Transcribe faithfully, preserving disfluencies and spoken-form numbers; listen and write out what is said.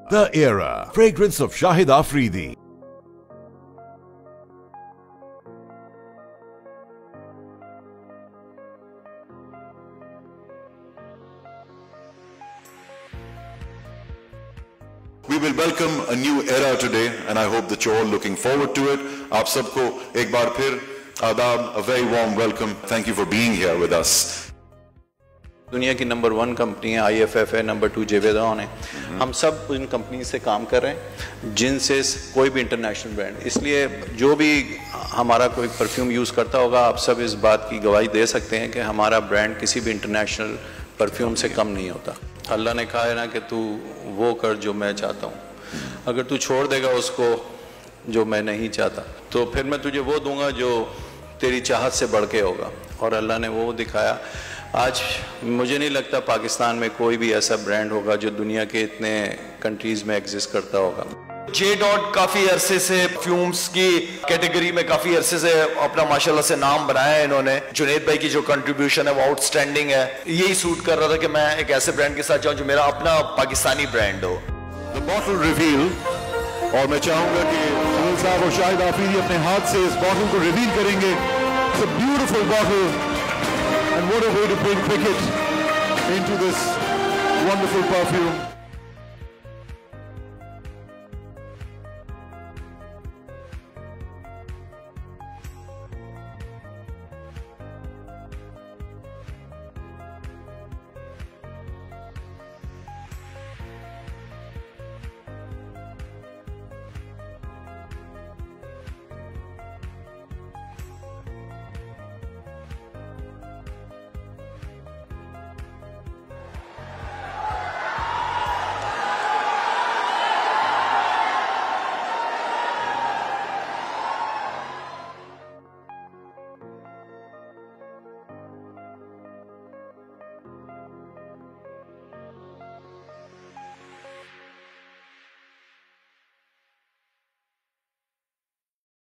The Era, fragrance of Shahid Afridi. We will welcome a new era today, and I hope that you're all looking forward to it. आप सबको एक बार फिर आदाब, a very warm welcome. Thank you for being here with us. दुनिया की number one company है I F F है, number two जेवेदान है। हम सब इन कंपनी से काम कर रहे हैं जिनसे कोई भी इंटरनेशनल ब्रांड, इसलिए जो भी हमारा कोई परफ्यूम यूज़ करता होगा, आप सब इस बात की गवाही दे सकते हैं कि हमारा ब्रांड किसी भी इंटरनेशनल परफ्यूम से कम नहीं होता। अल्लाह ने कहा है ना कि तू वो कर जो मैं चाहता हूँ। अगर तू छोड़ देगा उसको जो मैं नहीं चाहता, तो फिर मैं तुझे वो दूंगा जो तेरी चाहत से बढ़ के होगा। और अल्लाह ने वो दिखाया। आज मुझे नहीं लगता पाकिस्तान में कोई भी ऐसा ब्रांड होगा जो दुनिया के इतने कंट्रीज में एग्जिस्ट करता होगा। जे डॉट काफी अरसे से परफ्यूम्स की कैटेगरी में काफी अरसे से अपना माशाल्लाह से नाम बनाया है इन्होंने। जुनेद भाई की जो कंट्रीब्यूशन है वो आउटस्टैंडिंग है। यही सूट कर रहा था कि मैं एक ऐसे ब्रांड के साथ जाऊं जो मेरा अपना पाकिस्तानी ब्रांड हो। The bottle reveal, और मैं चाहूंगा कि सुनील साहब और शाहिद आफरीदी अपने हाथ से इस बॉटल को रिवील करेंगे। It's a beautiful bottle, and what a way to bring cricket into this wonderful perfume.